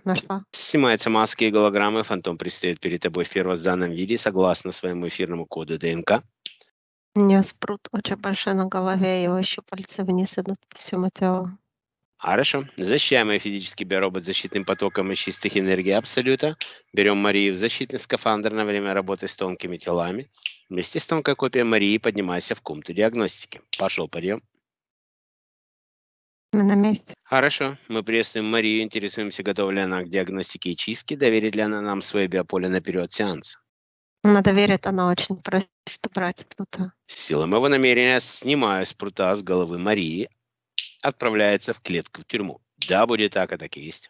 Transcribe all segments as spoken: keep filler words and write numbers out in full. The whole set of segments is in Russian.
Нашла. Снимаются маски и голограммы, фантом предстает перед тобой в первозданном виде, согласно своему эфирному коду ДНК. У нее спрут очень большой на голове, его щупальца вниз идут по всему телу. Хорошо. Защищаемый физический биоробот защитным потоком из чистых энергий Абсолюта. Берем Марию в защитный скафандр на время работы с тонкими телами. Вместе с тонкой копией Марии поднимайся в комнату диагностики. Пошел, подъем. Мы на месте. Хорошо. Мы приветствуем Марию, интересуемся, готова ли она к диагностике и чистке, доверит ли она нам свое биополе на период сеанса. Она доверит, она очень просит брать прута. С силой моего намерения снимаю с прута с головы Марии, отправляется в клетку в тюрьму. Да, будет так, а так и есть.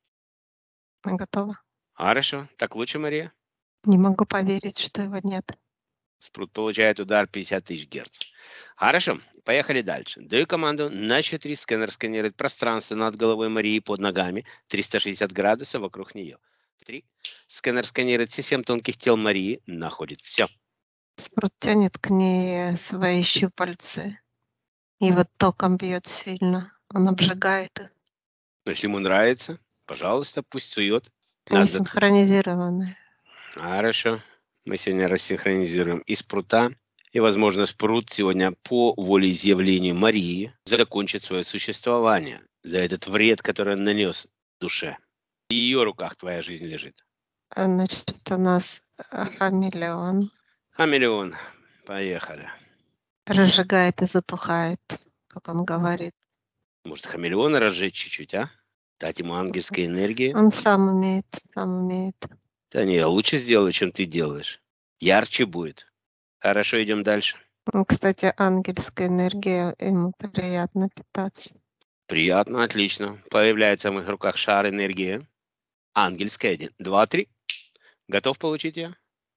Я готова. Хорошо. Так лучше, Мария? Не могу поверить, что его нет. Спрут получает удар пятьдесят тысяч герц. Хорошо, поехали дальше. Даю команду на счет три. Сканер сканирует пространство над головой Марии под ногами, триста шестьдесят градусов вокруг нее. Три. Сканер сканирует все семь тонких тел Марии, находит все. Спрут тянет к ней свои щупальцы. И вот током бьет сильно. Он обжигает их. Если ему нравится, пожалуйста, пусть сует. Они Нас зат- синхронизированы. Хорошо. Мы сегодня рассинхронизируем и спрута, и, возможно, спрут сегодня по волеизъявлению Марии закончит свое существование за этот вред, который он нанес душе. В ее руках твоя жизнь лежит. Значит, у нас э, хамелеон. Хамелеон, поехали. Разжигает и затухает, как он говорит. Может, хамелеона разжечь чуть-чуть, а? Дать ему ангельской энергии? Он сам умеет, сам умеет. Да не, я лучше сделаю, чем ты делаешь. Ярче будет. Хорошо, идем дальше. Ну, кстати, ангельская энергия, ему приятно питаться. Приятно, отлично. Появляется в моих руках шар энергии. Ангельская. Один, два, три. Готов получить ее?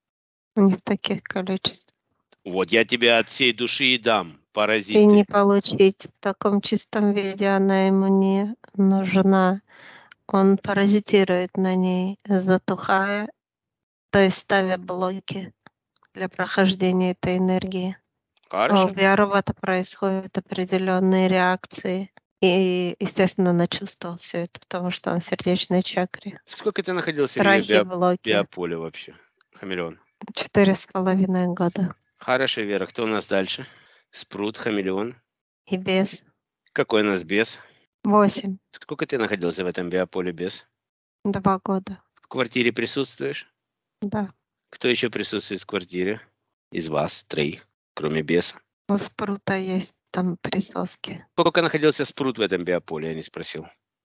Не в таких количествах. Вот я тебе от всей души и дам, паразит. И ты. не получить в таком чистом виде, она ему не нужна. Он паразитирует на ней, затухая, то есть ставя блоки для прохождения этой энергии. А Хорошо. у биоробота происходят определенные реакции. И, естественно, она чувствовала все это, потому что он в сердечной чакре. Сколько ты находился в ее Страхи, био- блоки. биополе вообще, хамелеон? Четыре с половиной года. Хорошо, Вера, кто у нас дальше? Спрут, хамелеон. И без. Какой у нас бес? Восемь. Сколько ты находился в этом биополе бес? Два года. В квартире присутствуешь? Да. Кто еще присутствует в квартире? Из вас, троих, кроме беса. У спрута есть там присоски. Сколько находился спрут в этом биополе, я не спросил.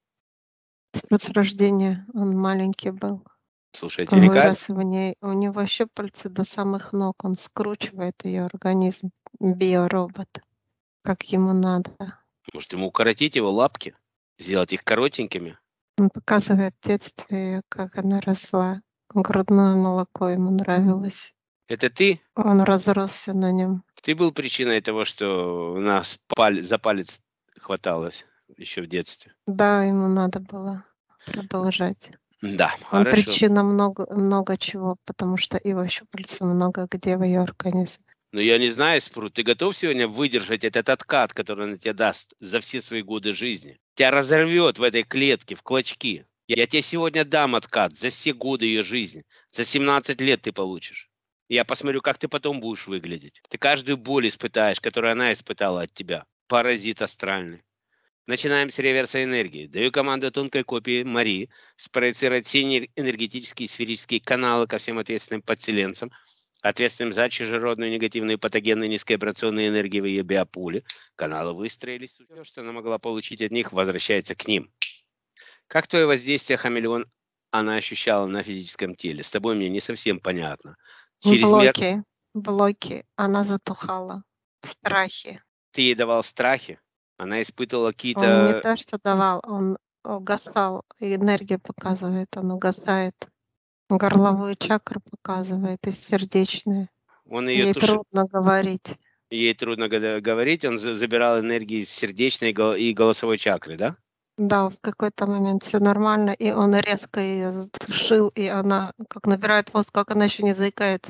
Спрут с рождения, он маленький был. Слушайте, Он река... вырос в ней. У него щупальца до самых ног. Он скручивает ее организм. Биоробот. Как ему надо. Может, ему укоротить его лапки? Сделать их коротенькими? Он показывает в детстве, как она росла. Грудное молоко ему нравилось. Это ты? Он разросся на нем. Ты был причиной того, что у нас паль... за палец хваталось еще в детстве? Да, ему надо было продолжать. Да, Он хорошо. причина много, много чего, потому что его щупальца много где в ее организме. Но я не знаю, Спрут, ты готов сегодня выдержать этот откат, который он тебе даст за все свои годы жизни? Тебя разорвет в этой клетке, в клочки. Я тебе сегодня дам откат за все годы ее жизни. За семнадцать лет ты получишь. Я посмотрю, как ты потом будешь выглядеть. Ты каждую боль испытаешь, которую она испытала от тебя. Паразит астральный. Начинаем с реверса энергии. Даю команду тонкой копии Марии спроецировать все энергетические сферические каналы ко всем ответственным подселенцам, ответственным за чужеродную негативную патогенную низковибрационную энергию в ее биополе. Каналы выстроились. Все, что она могла получить от них, возвращается к ним. Как твое воздействие, хамелеон, она ощущала на физическом теле? С тобой мне не совсем понятно. Через блоки, мер... блоки. Она затухала. В страхе. Ты ей давал страхи? Она испытывала какие-то... Он не то, что давал, он угасал. Энергия показывает, он угасает. Горловую чакру показывает и сердечную. Он ее Ей туш... трудно говорить. Ей трудно говорить, он забирал энергии из сердечной и голосовой чакры, да? Да, в какой-то момент все нормально, и он резко ее задушил, и она как набирает воздух, как она еще не заикается.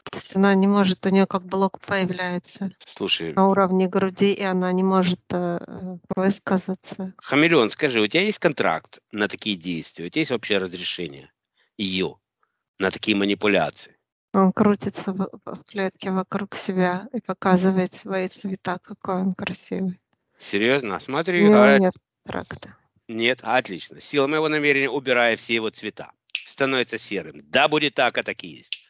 То есть она не может, у нее как блок появляется Слушай, на уровне груди, и она не может э, высказаться. хамелеон, скажи, у тебя есть контракт на такие действия? У тебя есть вообще разрешение ее на такие манипуляции? Он крутится в, в клетке вокруг себя и показывает свои цвета, какой он красивый. Серьезно? У Смотри, него а, нет контракта. нет, отлично. Сила моего намерения, убирая все его цвета, становится серым. Да, будет так, а так и есть.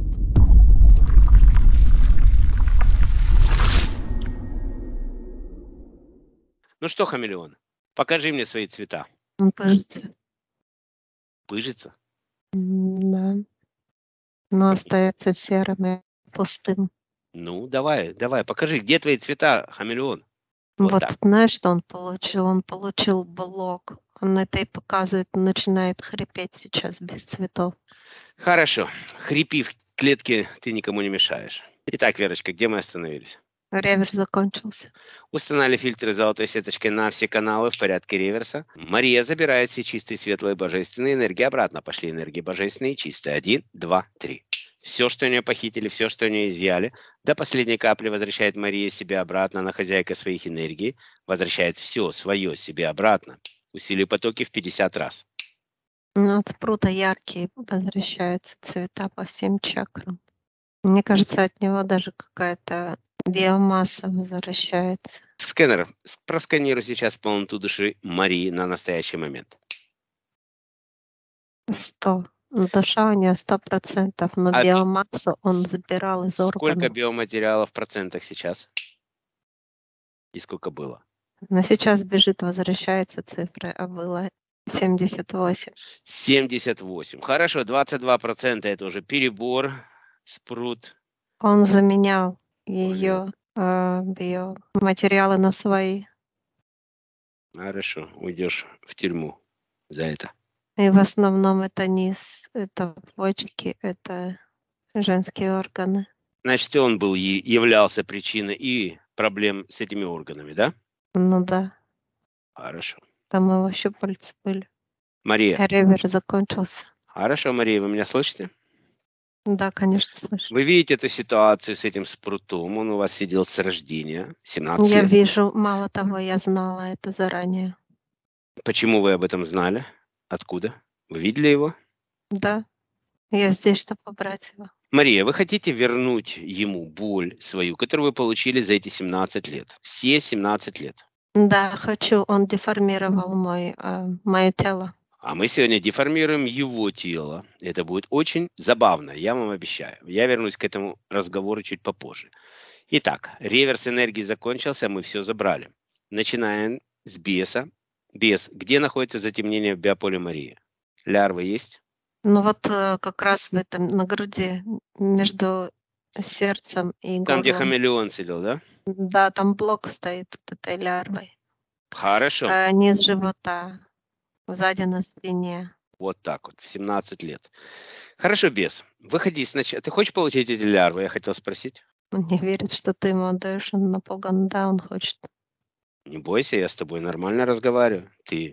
Ну что, хамелеон, покажи мне свои цвета. Он пыжится. Пыжится? М, Да. Но остается серым и пустым. Ну, давай, давай, покажи, где твои цвета, хамелеон? Вот Вот так. знаешь, что он получил? Он получил блок. Он это и показывает, начинает хрипеть сейчас без цветов. Хорошо. Хрипи в клетке, ты никому не мешаешь. Итак, Верочка, где мы остановились? Реверс закончился. Установили фильтры золотой сеточкой на все каналы в порядке реверса. Мария забирает все чистые, светлые, божественные энергии обратно. Пошли энергии божественные, чистые. Один, два, три. Все, что у нее похитили, все, что у нее изъяли, до последней капли возвращает Мария себе обратно. Она хозяйка своих энергий. Возвращает все свое себе обратно. Усилие потоки в пятьдесят раз. Ну, от спрута яркие возвращаются цвета по всем чакрам. Мне кажется, от него даже какая-то биомасса возвращается. Скэнер, с- просканируй сейчас полноту души Марии на настоящий момент. Сто. Душа у нее сто процентов, но А ч- биомассу он с- забирал из Сколько органов. биоматериала в процентах сейчас? И сколько было? Но сейчас бежит, возвращается цифры, а было семьдесят восемь. семьдесят восемь. Хорошо, двадцать два процента это уже перебор. Спрут. Он заменял Ой, ее э, биоматериалы на свои. хорошо, уйдешь в тюрьму за это. И в основном это низ, это почки, это женские органы. Значит, и он был и являлся причиной и проблем с этими органами, да? Ну да, Хорошо. там его щупальца были. Мария. Ревер закончился. Хорошо, Мария, вы меня слышите? Да, конечно, слышу. Вы видите эту ситуацию с этим спрутом? Он у вас сидел с рождения, семнадцать Я лет. вижу, мало того, я знала это заранее. Почему вы об этом знали? Откуда? Вы видели его? Да, я здесь, чтобы убрать его. Мария, вы хотите вернуть ему боль свою, которую вы получили за эти семнадцать лет? Все семнадцать лет. Да, хочу, он деформировал мой, э, мое тело. А мы сегодня деформируем его тело. Это будет очень забавно, я вам обещаю. Я вернусь к этому разговору чуть попозже. Итак, реверс энергии закончился, мы все забрали. Начинаем с беса. Бес. Где находится затемнение в биополе Марии? Лярвы есть? Ну вот э, как раз в этом, на груди, между сердцем и Там, где горлом. хамелеон сидел, да? Да, там блок стоит вот этой лярвой. Хорошо. А низ живота, сзади на спине. Вот так вот, в семнадцать лет. Хорошо, бес. Выходи сначала. Ты хочешь получить эти лярвы? Я хотел спросить. Он не верит, что ты ему отдаешь, он напуган. Да, он хочет. Не бойся, я с тобой нормально разговариваю. Ты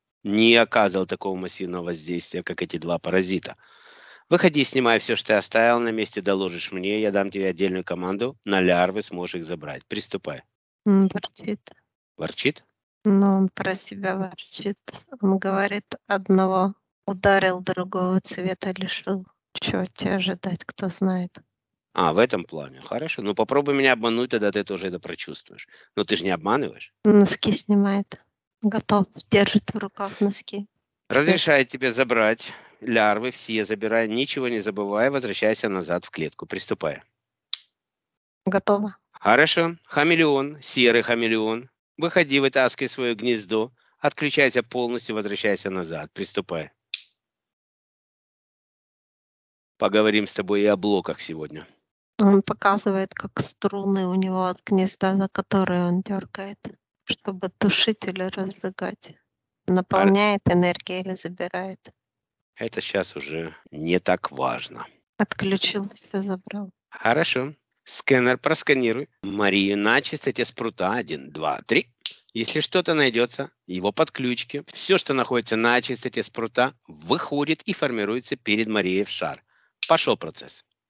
не оказывал такого массивного воздействия, как эти два паразита. Выходи, снимай все, что ты оставил на месте, доложишь мне, я дам тебе отдельную команду, на лярвы сможешь их забрать. Приступай. Он ворчит. Ворчит? Но он про себя ворчит. Он говорит, одного ударил, другого цвета лишил. Чего от тебя ожидать, кто знает. А, в этом плане. Хорошо. Ну попробуй меня обмануть, тогда ты тоже это прочувствуешь. Но ты же не обманываешь. Носки снимает. Готов, держит в руках носки. Разрешаю тебе забрать лярвы, все забирай, ничего не забывай, возвращайся назад в клетку. Приступай. Готово. Хорошо. Хамелеон, серый хамелеон. Выходи, вытаскивай свое гнездо. Отключайся полностью, возвращайся назад. Приступай. Поговорим с тобой и о блоках сегодня. Он показывает, как струны у него от гнезда, за которые он дергает, чтобы тушить или разжигать. Наполняет энергией или забирает. Это сейчас уже не так важно. Отключил, все забрал. Хорошо. Скэнер просканируй. Марию на чистоте спрута. Один, два, три. Если что-то найдется, его подключки, все, что находится на чистоте спрута, выходит и формируется перед Марией в шар. Пошел процесс.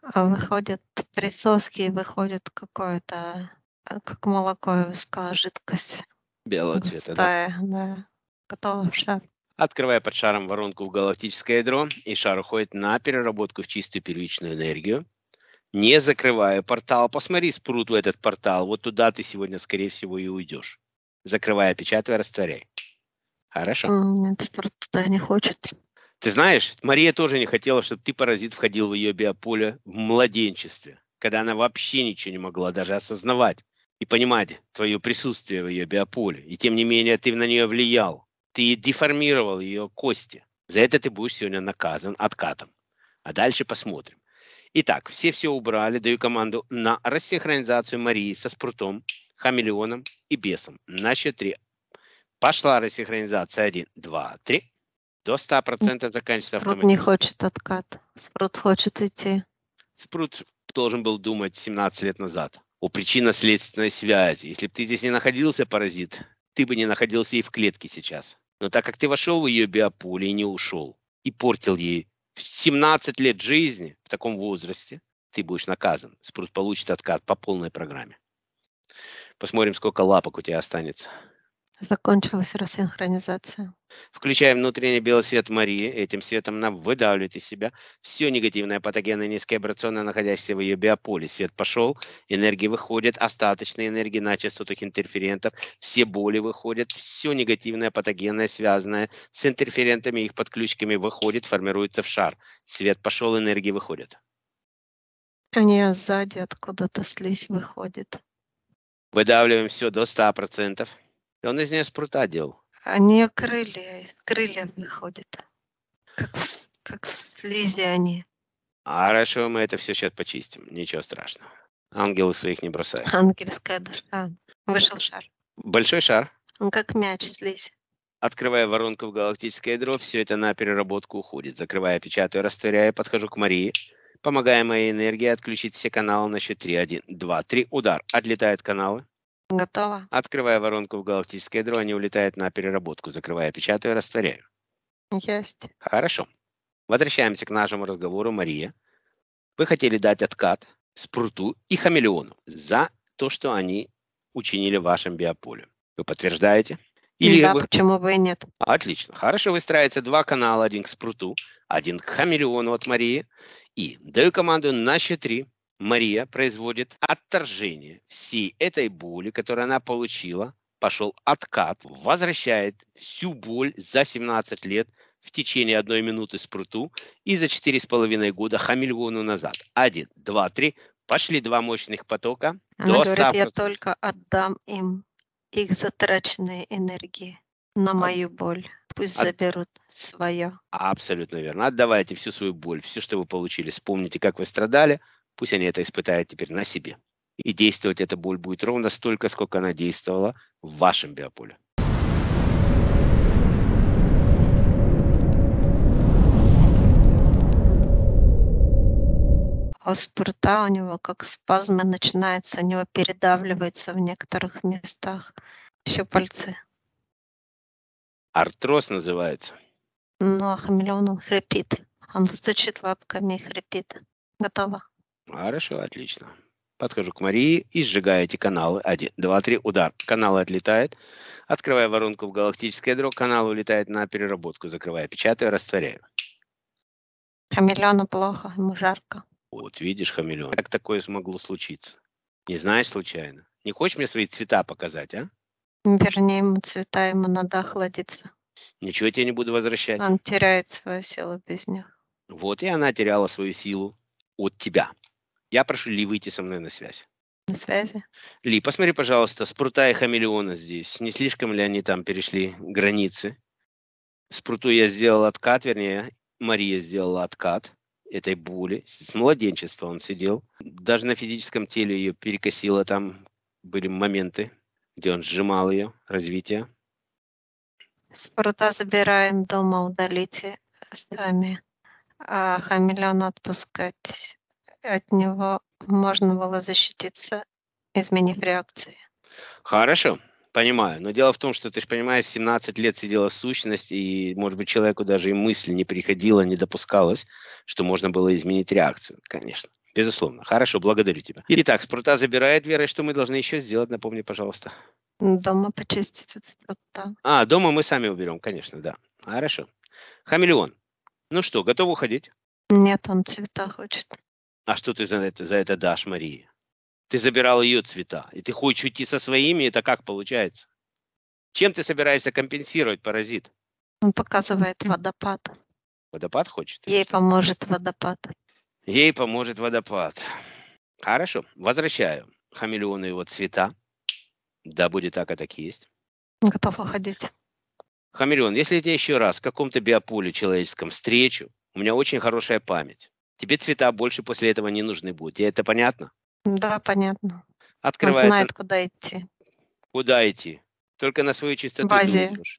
А выходят присоски, выходит какое-то, а, как молоко, я бы сказала, жидкость Белого цвета, да? густая, да. Готово в шар. Открывая под шаром воронку в галактическое ядро, и шар уходит на переработку в чистую первичную энергию. Не закрывая портал, посмотри, спрут в этот портал. Вот туда ты сегодня, скорее всего, и уйдешь. Закрывая, печатай, растворяй. Хорошо. М, Нет, спорт туда не хочет. Ты знаешь, Мария тоже не хотела, чтобы ты, паразит, входил в ее биополе в младенчестве, когда она вообще ничего не могла даже осознавать и понимать твое присутствие в ее биополе. И тем не менее ты на нее влиял. Ты деформировал ее кости. За это ты будешь сегодня наказан откатом. А дальше посмотрим. Итак, все все убрали. Даю команду на рассинхронизацию Марии со спрутом, хамелеоном и бесом. На счет три. Пошла рассинхронизация. Один, два, три. До ста процентов заканчивается Спрут не автоматически. хочет откат. Спрут хочет уйти. Спрут должен был думать семнадцать лет назад о причинно-следственной связи. Если бы ты здесь не находился, паразит, ты бы не находился и в клетке сейчас. Но так как ты вошел в ее биополе и не ушел, и портил ей семнадцать лет жизни в таком возрасте, ты будешь наказан. Спрут получит откат по полной программе. Посмотрим, сколько лапок у тебя останется. Закончилась рассинхронизация. Включаем внутренний белый свет Марии. Этим светом нам выдавливает из себя все негативное, патогенное, низкоабрационное, находящееся в ее биополе. Свет пошел, энергии выходят, остаточные энергии на частотах интерферентов, все боли выходят, все негативное, патогенное, связанное с интерферентами и их подключками выходит, формируется в шар. Свет пошел, энергии выходят. Они сзади откуда-то слизь выходит. Выдавливаем все до ста процентов. И он из нее спрута делал. Они крылья, из крыльев выходит. Как в, как в слизи они. Хорошо, мы это все сейчас почистим. Ничего страшного. Ангелы своих не бросают. Ангельская душа. Вышел шар. Большой шар. Он как мяч, слизь. Открывая воронку в галактическое ядро, все это на переработку уходит. Закрывая, печатаю, растворяя, подхожу к Марии. Помогая моей энергии отключить все каналы на счет три. Один, два, три. Удар. Отлетают каналы. Готово. Открывая воронку в галактическое ядро, они улетают на переработку. Закрывая, печатаю, растворяю. Есть. Хорошо. Возвращаемся к нашему разговору, Мария. Вы хотели дать откат спруту и хамелеону за то, что они учинили в вашем биополе. Вы подтверждаете? Или да, вы... почему бы и нет. Отлично. Хорошо, выстраивается два канала. Один к спруту, один к хамелеону от Марии. И даю команду на счет три. Мария производит отторжение всей этой боли, которую она получила. Пошел откат, возвращает всю боль за семнадцать лет в течение одной минуты спруту и за четыре с половиной года хамелеону назад. Один, два, три. Пошли два мощных потока. Она до говорит, ста я процентов. только отдам им их затраченные энергии на мою боль. Пусть От- заберут свое. Абсолютно верно. Отдавайте всю свою боль, все, что вы получили. Вспомните, как вы страдали. Пусть они это испытают теперь на себе. И действовать эта боль будет ровно столько, сколько она действовала в вашем биополе. А у спирта у него как спазмы начинаются, у него передавливается в некоторых местах. Еще пальцы. Артроз называется. Ну, а хамелеон, он хрипит. Он стучит лапками и хрипит. Готово. Хорошо, отлично. Подхожу к Марии и сжигаю эти каналы. Один, два, три, удар. Каналы отлетают. Открывая воронку в галактическое ядро, канал улетает на переработку. Закрывая, печатаю, растворяю. Хамелеону плохо, ему жарко. Вот, видишь, хамелеон. Как такое смогло случиться? Не знаешь случайно? Не хочешь мне свои цвета показать, а? Верни ему цвета, ему надо охладиться. Ничего тебе не буду возвращать. Он теряет свою силу без них. Вот и она теряла свою силу от тебя. Я прошу Ли выйти со мной на связь. На связи? Ли, посмотри, пожалуйста, спрута и хамелеона здесь. Не слишком ли они там перешли границы? Спруту я сделал откат, вернее, Мария сделала откат этой боли. С младенчества он сидел. Даже на физическом теле ее перекосило. Там были моменты, где он сжимал ее, развитие. Спрута забираем дома, удалите сами. А хамелеона отпускать. От него можно было защититься, изменив реакции. Хорошо, понимаю. Но дело в том, что ты же понимаешь, семнадцать лет сидела сущность, и, может быть, человеку даже и мысли не приходило, не допускалось, что можно было изменить реакцию. Конечно. Безусловно. Хорошо, благодарю тебя. Итак, спрута забирает Вера. И что мы должны еще сделать? Напомни, пожалуйста. Дома почистить от спрута. А, дома мы сами уберем, конечно, да. Хорошо. Хамелеон. Ну что, готов уходить? Нет, он цвета хочет. А что ты за это, за это дашь, Марии? Ты забирал ее цвета, и ты хочешь уйти со своими, это как получается? Чем ты собираешься компенсировать, паразит? Он показывает водопад. Водопад хочет? или Ей что? поможет водопад. Ей поможет водопад. Хорошо, возвращаю хамелеону его цвета. Да, будет так, а так и есть. Готов уходить. Хамелеон, если я тебя еще раз в каком-то биополе человеческом встречу, у меня очень хорошая память. Тебе цвета больше после этого не нужны будут. Тебе это понятно? Да, понятно. Он Открывается. знает, куда идти. Куда идти? Только на свою чистоту В ты Азию. уйдешь.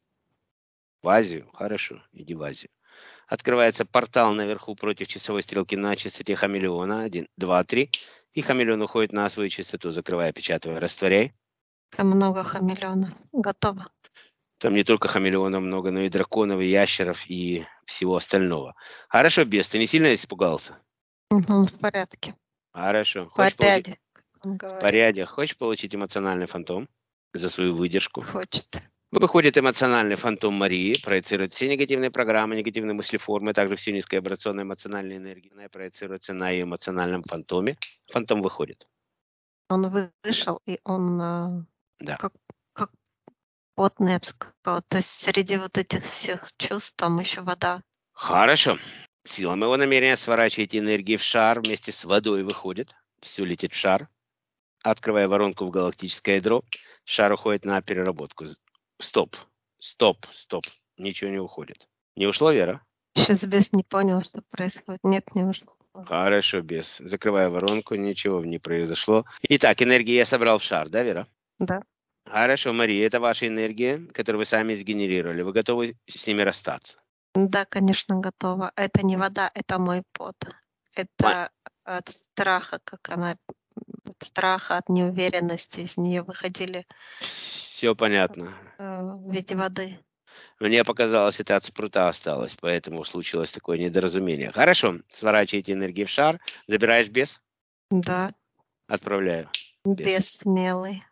В Азию? Хорошо, иди в Азию. Открывается портал наверху против часовой стрелки на частоте хамелеона. Один, два, три. И хамелеон уходит на свою частоту, закрывая, печатая, растворяй. Там много хамелеонов. Готово. Там не только хамелеонов много, но и драконов, и ящеров, и всего остального. Хорошо, бес, ты не сильно испугался? Угу, в порядке. Хорошо. По Хочешь получить... ряде, как он В говорит. порядке. Хочешь получить эмоциональный фантом за свою выдержку? Хочет. Выходит эмоциональный фантом Марии, проецирует все негативные программы, негативные мыслеформы, а также всю низкоабрационную эмоциональную энергию. Она проецируется на ее эмоциональном фантоме. Фантом выходит. Он вы- вышел, и он а, Да. как, как потный, я бы сказала. То есть среди вот этих всех чувств там еще вода. Хорошо. Сила моего намерения сворачивать энергии в шар вместе с водой выходит. Все летит в шар. Открывая воронку в галактическое ядро, шар уходит на переработку. Стоп. Стоп. Стоп. Ничего не уходит. Не ушла Вера? Сейчас бес не понял, что происходит. Нет, не ушло. Хорошо, без. Закрываю воронку, ничего не произошло. Итак, энергию я собрал в шар, да, Вера? Да. Хорошо, Мария, это ваша энергия, которую вы сами сгенерировали. Вы готовы с ними расстаться? Да, конечно, готова. Это не вода, это мой пот. Это от страха, как она, от страха, от неуверенности из нее выходили Все понятно. э, в виде воды. Мне показалось, это от спрута осталось, поэтому случилось такое недоразумение. Хорошо, сворачивайте энергию в шар. Забираешь без? Да, Отправляю. Без. без смелый.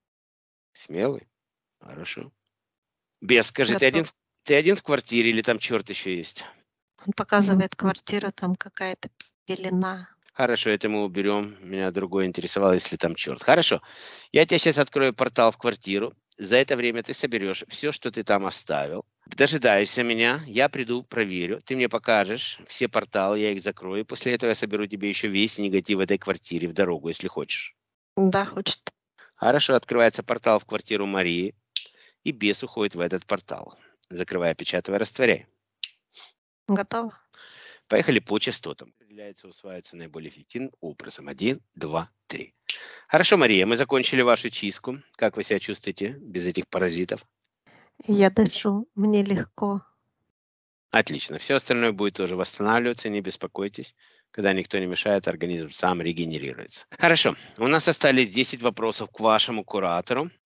Смелый? Хорошо. Без, скажи, ты Готов. один, в- ты один в квартире или там черт еще есть? Он показывает квартиру, там какая-то пелена. Хорошо, это мы уберем. Меня другое интересовало, если там черт. Хорошо. Я тебе сейчас открою портал в квартиру. За это время ты соберешь все, что ты там оставил. Дожидаешься меня, я приду, проверю. Ты мне покажешь все порталы, я их закрою. После этого я соберу тебе еще весь негатив в этой квартире в дорогу, если хочешь. Да, хочет. Хорошо, открывается портал в квартиру Марии. И бес уходит в этот портал. Закрывая, печатывая, растворяй. Готово. Поехали по частотам. Определяется, усваивается наиболее эффективным образом. Один, два, три. Хорошо, Мария, мы закончили вашу чистку. Как вы себя чувствуете без этих паразитов? Я дышу, мне легко. Отлично. Все остальное будет тоже восстанавливаться, не беспокойтесь. Когда никто не мешает, организм сам регенерируется. Хорошо. У нас остались десять вопросов к вашему куратору.